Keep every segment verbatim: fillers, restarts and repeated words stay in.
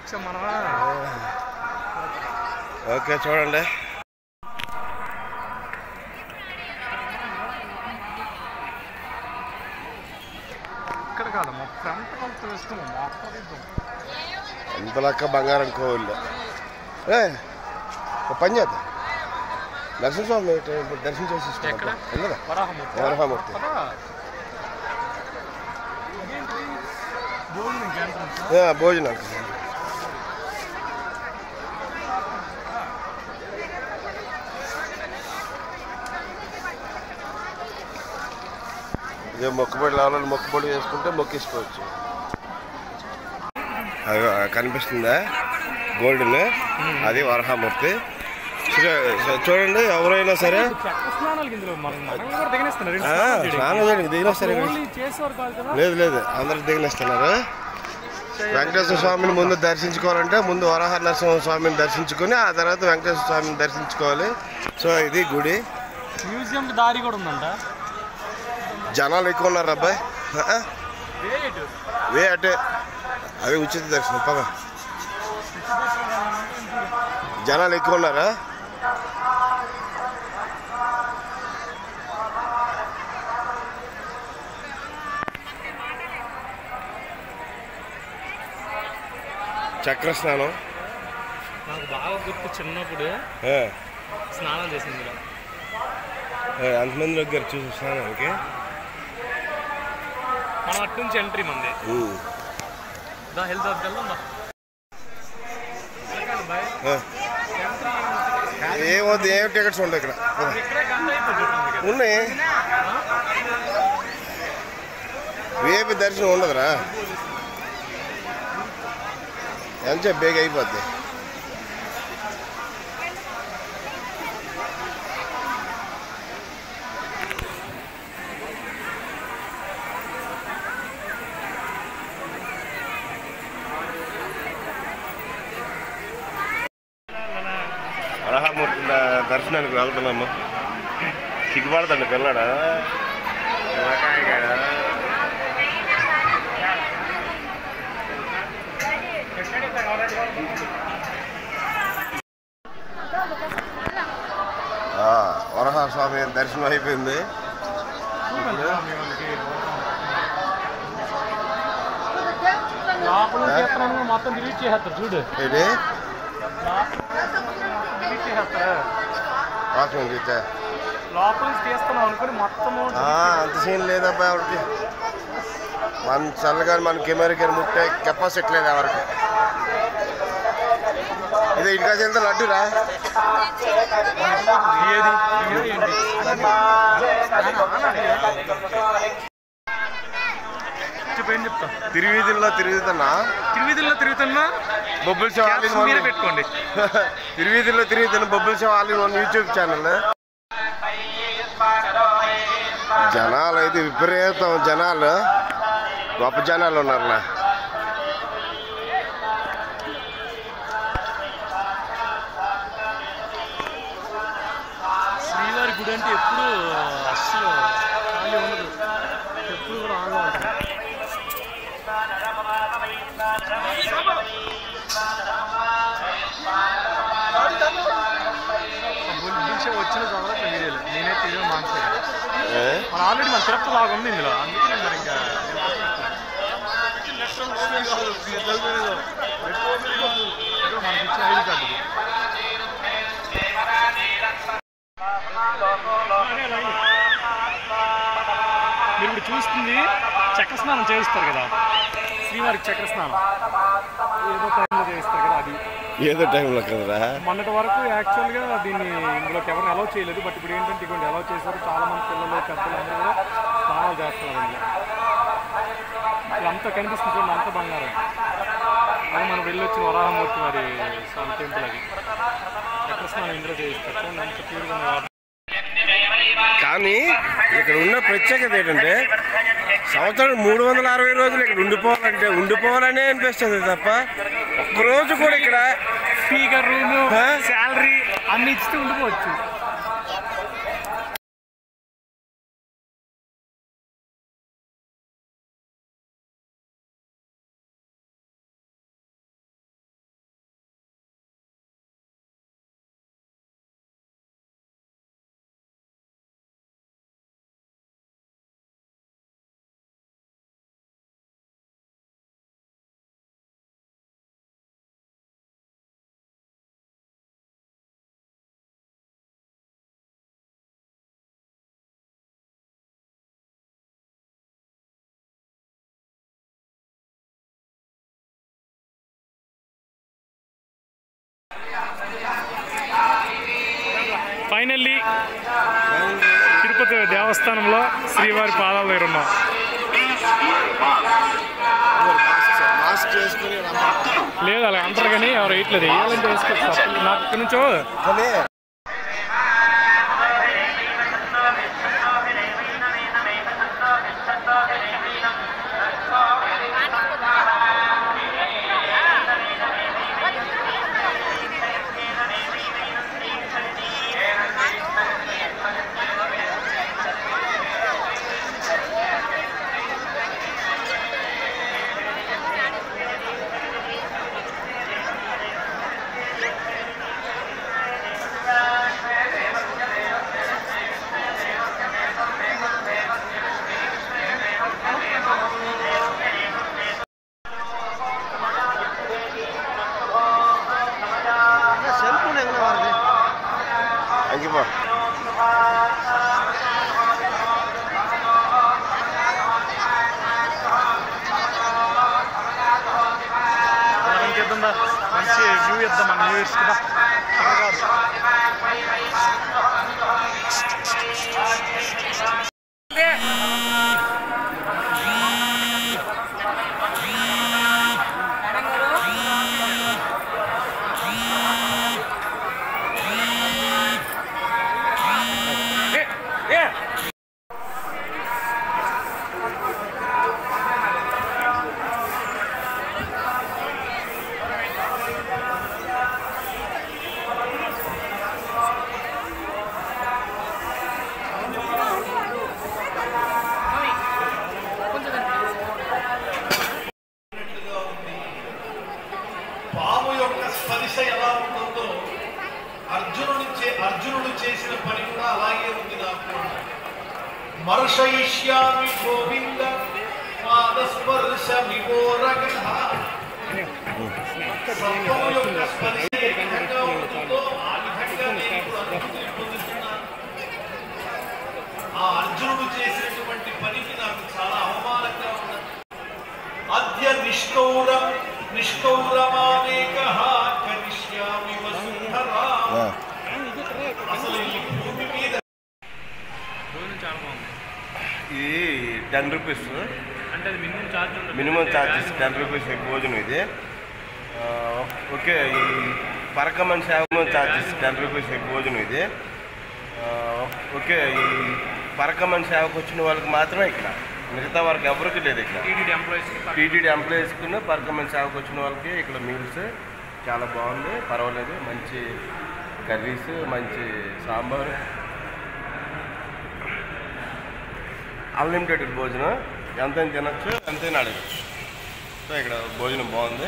వచ్చాం మనం. ఓకే చూడండి. ఇక్కడ కాదమ్మా, ఫ్రంట్ కొంచెం ఇష్టం. ఎంత లెక్క బంగారం కోవిల్లో ఏ పని చేద్దాం. నరసింహస్వామి దర్శనం చేసి వరహామూర్తి భోజనం. ఇదే మొక్కుబడి లాభాలు మొక్కుబడి వేసుకుంటే మొక్కేసుకోవచ్చు. అది కనిపిస్తుందా గోల్డ్ని? అది వరహామూర్తి. చూడండి, ఎవరైనా సరే స్నానం చేయడానికి దిగినేస్తారు. లేదు లేదు అందరు దిగినేస్తున్నారు. వెంకటేశ్వర స్వామిని ముందు దర్శించుకోవాలంటే ముందు వరాహ నరసింహ స్వామిని దర్శించుకొని ఆ తర్వాత వెంకటేశ్వర స్వామిని దర్శించుకోవాలి. సో ఇది గుడి. మ్యూజియం దారి కూడా ఉందంట. జనాలు ఎక్కువ ఉన్నారు అబ్బాయి. వే అటే అవి ఉచిత దర్శనం. పద జనాలు ఎక్కువ ఉన్నారా? చక్ర స్నానం నాకు బాగా గుర్తు. చిన్నప్పుడు స్నానం చేసింది అంతమంది దగ్గర చూసి స్నానానికి. మనం అటు నుంచి ఎంట్రీ మంది హెల్త్ ఏమవుతుంది? ఏం టికెట్స్ ఉంటాయి ఇక్కడ? ఉన్నాయి. విఐపి దర్శనం ఉండదురా, ఎంత బేగ అయిపోద్ది. వరహామూర్తి దర్శనానికి వెళ్తున్నాము. సిగ్గుపడతాండి పిల్లడా. వరహ స్వామి దర్శనం అయిపోయింది. మొత్తం డిలీట్ చేస్తారు చూడు. ఏంటి లోపల తీస్తున్నాం అనుకుని మొత్తం అంత సీన్ లేదబ్బా ఎవరికి. మన చల్లగా మన కెమెరాకి ముట్టే కెపాసిటీ లేదు ఎవరికి. ఇది ఇంకా వెళ్తే లడ్డురా. చెప్తా. తిరువీధుల్లో తిరుగుతున్నా తిరువీధుల్లో తిరుగుతున్నా బొబ్బుల్ షో ఆల్ పెట్టుకోండి. తిరువీధుల్లో తిరుగుతున్నా బొబ్బుల్ show all in YouTube channel. జనాలు అయితే విపరీతం జనాలు, గొప్ప జనాలు ఉన్నారులే. శ్రీవారి గుడి అంటే ఎప్పుడు అస్సలు ఖాళీ ఉండదు, ఎప్పుడు కూడా ఆన్లో ఉంటుంది. వచ్చిన తర్వాత వీడియోలు నేనైతే వీడియో మాట్లాడాను. మన ఆల్రెడీ మన తిరుపతి లాగా ఉంది ఇందులో, అందుకే మరి ఇంకా మనకి ఇచ్చిన ఐడి కార్డు. మీరు ఇప్పుడు చూస్తుంది చక్ర స్నానం చేయిస్తారు కదా, శ్రీవారికి చక్ర స్నానం ఏదో టైంలో చేయిస్తారు కదా, అది ఏదో టైంలో కదరా. మొన్నటి వరకు యాక్చువల్గా దీన్ని ఇందులోకి ఎవరిని అలౌ చేయలేదు. బట్ ఇప్పుడు ఏంటంటే ఇటువంటి అలౌ చేశారు. చాలా మంది పిల్లలు పెద్దలు అందరూ కూడా స్నానాలు చేస్తున్నారు. ఇందులో అంతా కనిపిస్తుంది చూడండి, అంత బంగారం. అది మనం వెళ్ళొచ్చిన వరాహమూర్తి మరి స్వామి టెంపుల్. అది చక్ర స్నానం ఇందులో చేయిస్తారు చూడండి, అంత ప్యూర్గా. కానీ ఇక్కడ ఉన్న ప్రత్యేకత ఏంటంటే సంవత్సరం మూడు వందల అరవై రోజులు ఇక్కడ ఉండిపోవాలంటే ఉండిపోవాలనే అనిపిస్తుంది తప్ప ఒక్కరోజు కూడా ఇక్కడ స్పీకర్ రూము శాలరీ అన్ని ఇచ్చి ఉండిపోవచ్చు. ఫైనల్లీ తిరుపతి దేవస్థానంలో శ్రీవారి పాదాల దగ్గర ఉన్నాం. లేదు అలా అంటారు కానీ ఎవరు వేయట్లేదు. వేయాలంటే వేసుకోవచ్చు. నాకు ఇక్కడ నుంచో మంచి వ్యూ ఇద్దాం మన న్యూ ఇయర్స్ కదా. పాము యొక్క స్పర్శ ఎలా ఉంటుందో అర్జునుడు చే అర్జునుడు చేసిన పని కూడా అలాగే ఉంది. నాకు మర్షయిష్యామి గోవింద పాదస్పర్శ విమోరగః. సర్వము యొక్క స్పర్శ ఏ విధంగా ఉంటుందో ఆ విధంగా నేను అర్జునుడిని పొందుతున్నాను. ఆ అర్జునుడు చేసినటువంటి పనికి నాకు చాలా అవమానంగా ఉన్నది. అద్య నిష్కౌర నిష్కౌరమానేకః కరిష్యామి వసుంధరా. అసలు ఈ భూమి మీద ఇది టెన్ రూపీస్ అంటే minimum charge minimum charges ten rupees భోజనం ఇది. ఓకే, ఈ పరకమన్ సేవ ఛార్జెస్ టెన్ రూపీస్ భోజనం ఇది. ఓకే, ఈ పరకమన్ సేవకు వచ్చిన వాళ్ళకి మాత్రమే ఇక్కడ, మిగతా వాళ్ళకి ఎవరికి లేదు ఇక్కడ. టీటీడీ ఎంప్లాయీస్కి పరకమన్ సేవకు వచ్చిన వాళ్ళకి ఇక్కడ మీల్స్ చాలా బాగుంది, పర్వాలేదు. మంచి కర్రీస్, మంచి సాంబార్, అన్లిమిటెడ్ భోజనం, ఎంతైనా తినచ్చు, ఎంతైనా అడగచ్చు. సో ఇక్కడ భోజనం బాగుంది.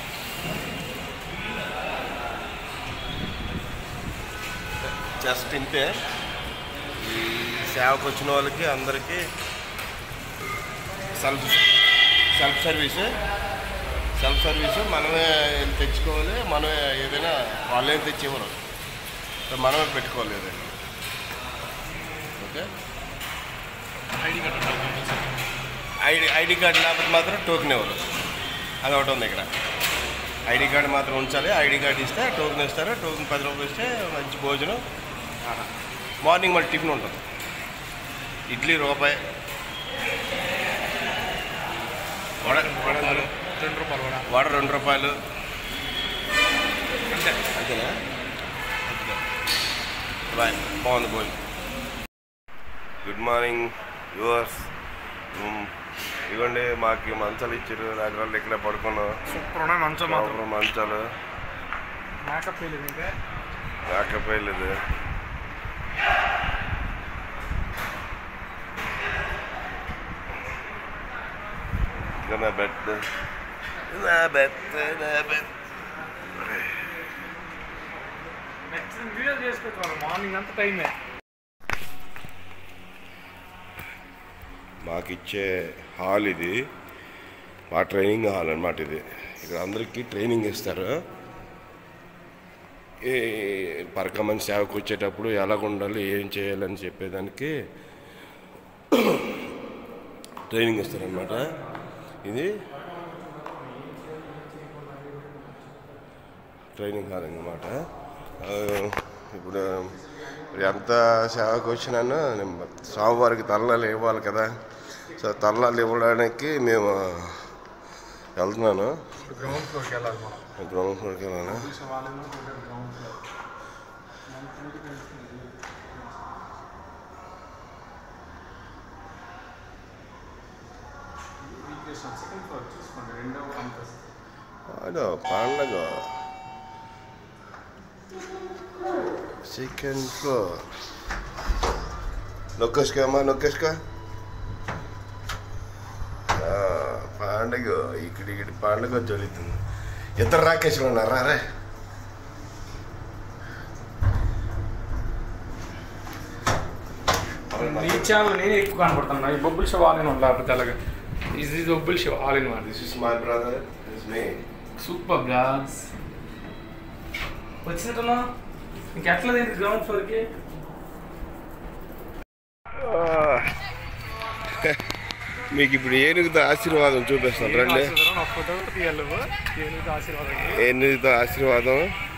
జస్ట్ ఇంతే. ఈ సేవకు వచ్చిన వాళ్ళకి అందరికీ self self service self service మనమే తెచ్చుకోవాలి. మనమే ఏదైనా వాళ్ళేం తెచ్చి ఇవ్వరు, సో మనమే పెట్టుకోవాలి ఏదైనా. Okay, ID ID ID card లేకపోతే మాత్రం టోకెన్ ఇవ్వరు. అది ఒకటి ఉంది ఇక్కడ. ఐడి కార్డు మాత్రం ఉంచాలి. ఐడి కార్డు ఇస్తే టోకెన్ ఇస్తారు. టోకెన్ పది రూపాయలు ఇస్తే మంచి భోజనం. మార్నింగ్ మళ్ళీ టిఫిన్ ఉంటుంది. ఇడ్లీ రూపాయి, వడ రెండు రూపాయలు వడ రెండు రూపాయలు అంతే. అంతేనా? బాయ్, బాగుంది భోజనం. Good morning viewers. ఇవ్వండి, మాకు మంచాలు ఇచ్చారు. దాని వల్ల ఇక్కడ పడుకున్నాం. సూపర్ మంచం మాత్రం. మంచాలు మేకప్ వేయలేదు, ఇంకా మేకప్ వేయలేదు. నా బెడ్ నా బెడ్ నా బెడ్ వీడియో చేసుకోవచ్చు. మార్నింగ్ అంతా టైమే. మాకు ఇచ్చే హాల్ ఇది, మా ట్రైనింగ్ హాల్ అన్నమాట. ఇది ఇక్కడ అందరికీ ట్రైనింగ్ ఇస్తారు. ఏ పరకమని సేవకు వచ్చేటప్పుడు ఎలాగ ఉండాలి, ఏం చేయాలని చెప్పేదానికి ట్రైనింగ్ ఇస్తారనమాట. ఇది ట్రైనింగ్ హాల్ అన్నమాట. ఇప్పుడు ఎంత సేవకు వచ్చినాను స్వామివారికి తలనాలు ఇవ్వాలి కదా. సో తలనాలు ఇవ్వడానికి మేము వెళ్తున్నాను. గ్రౌండ్ ఫ్లోర్కి వెళ్ళాలి మనం. గ్రౌండ్ ఫ్లోర్కి వెళ్ళాలి. అదో పండగ సెకండ్ ఫ్లోర్. నొక్కేసుకో అమ్మా, నొక్కేసుకో. పండుగ ఇక్కడ ఇక్కడ పండుగ జరుగుతుంది. ఇద్దరు రాకేశ్వరు ఉన్నారా? రే ఈ ఛానల్ నేనే ఎక్కువ కనపడుతున్నా. ఈ బొబ్బుల్ షో ఆల్ ఇన్ వన్ లేకపోతే అలాగే ఇస్ ఇస్ బొబ్బుల్ show all in one. This is my brother, this me. Super vlogs వచ్చినట్టున్నా ఇంకెట్లా తింది గ్రౌండ్ ఫ్లోర్కి. మీకు ఇప్పుడు ఏనుగుతో ఆశీర్వాదం చూపిస్తాను రండి. ఫోటో తీయాలి. ఏనుగుతో ఆశీర్వాదం, ఏనుగుతో ఆశీర్వాదం,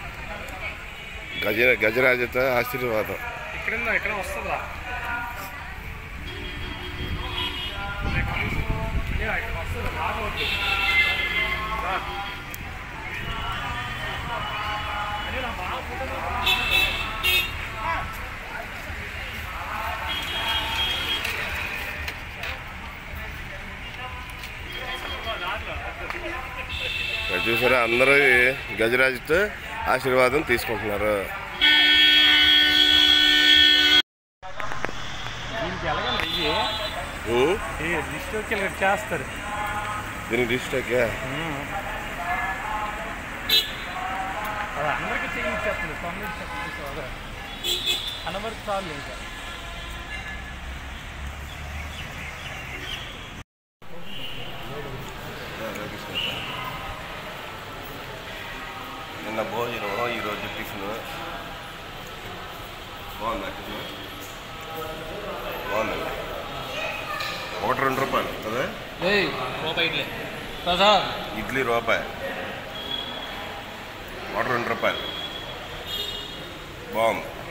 గజ గజరాజతో ఆశీర్వాదం. ఇక్కడ ఇక్కడ వస్తుందా? ఇక్కడ వస్తుంది రాకపోతే చూసారా అందరూ గజరాజుతో ఆశీర్వాదం తీసుకుంటున్నారు. దీనికి ఎలాగండి డిస్ట్రిక్ట్ చేస్తారు. దీనికి డిస్ట్రిక్ట్ అది అందరికీ చేయించేస్తుంది. తొమ్మిది అనవరకు చాలు. ఇంకా నిన్న భోజనం, ఈరోజు టిఫిన్ బాగుందా? టిఫిన్ బాగుందండి. ఒకటి రెండు రూపాయలు కదా ఇడ్లీ, రూపాయి ఒకటి రెండు రూపాయలు బాగుంది.